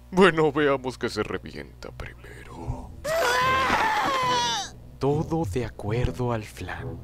Bueno, veamos que se revienta primero. Todo de acuerdo al plan.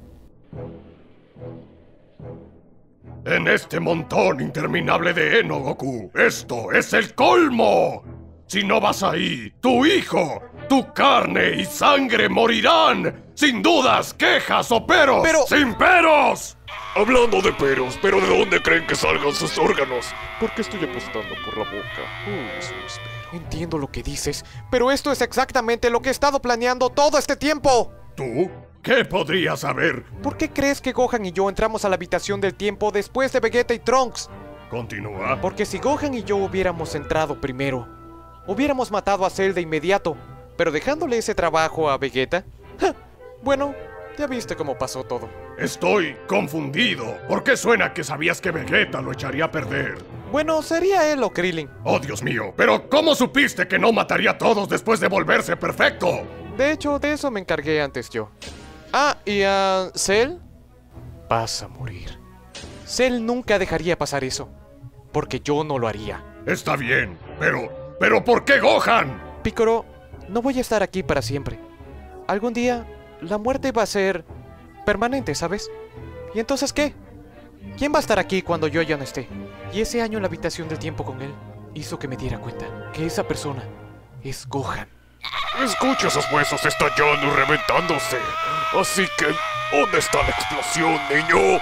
En este montón interminable de heno, Goku, esto es el colmo. Si no vas ahí, tu hijo, tu carne y sangre morirán. Sin dudas, quejas o peros. Pero... ¡Sin peros! Hablando de peros, ¿pero de dónde creen que salgan sus órganos? ¿Por qué estoy apostando por la boca? Eso espero. Entiendo lo que dices, pero esto es exactamente lo que he estado planeando todo este tiempo. ¿Tú? ¿Qué podrías saber? ¿Por qué crees que Gohan y yo entramos a la habitación del tiempo después de Vegeta y Trunks? Continúa. Porque si Gohan y yo hubiéramos entrado primero, hubiéramos matado a Cell de inmediato, pero dejándole ese trabajo a Vegeta. Bueno, ya viste cómo pasó todo. Estoy confundido. ¿Por qué suena que sabías que Vegeta lo echaría a perder? Bueno, sería él o Krillin. Oh, Dios mío. ¿Pero cómo supiste que no mataría a todos después de volverse perfecto? De hecho, de eso me encargué antes yo. Ah, y a Cell vas a morir. Cell nunca dejaría pasar eso, porque yo no lo haría. Está bien, pero ¿por qué Gohan? Piccolo, no voy a estar aquí para siempre. Algún día, la muerte va a ser permanente, ¿sabes? ¿Y entonces qué? ¿Quién va a estar aquí cuando yo ya no esté? Y ese año en la habitación del tiempo con él hizo que me diera cuenta que esa persona es Gohan. Escucha esos huesos estallando y reventándose. Así que, ¿dónde está la explosión, niño?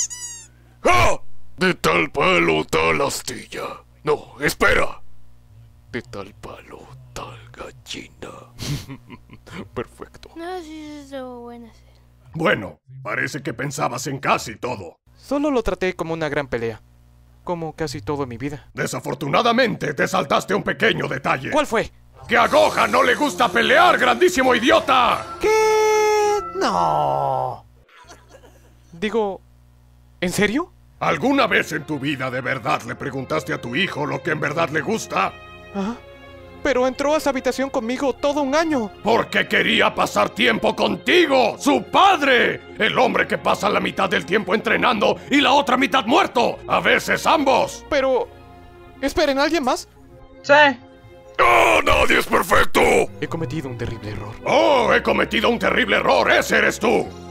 ¡Ah! De tal palo, tal astilla. No, espera. De tal palo, tal gallina. Perfecto. No, sí, estuvo buena. Bueno, parece que pensabas en casi todo. Solo lo traté como una gran pelea. Como casi todo en mi vida. Desafortunadamente, te saltaste un pequeño detalle. ¿Cuál fue? ¡Que a Gohan no le gusta pelear, grandísimo idiota! ¿Qué? No. Digo, ¿en serio? ¿Alguna vez en tu vida de verdad le preguntaste a tu hijo lo que en verdad le gusta? ¿Ah? Pero entró a esa habitación conmigo todo un año. Porque quería pasar tiempo contigo, su padre. El hombre que pasa la mitad del tiempo entrenando y la otra mitad muerto. A veces ambos. Pero... Esperen, ¿alguien más? Sí. ¡Ah, nadie es perfecto! He cometido un terrible error. Oh, he cometido un terrible error. Ese eres tú.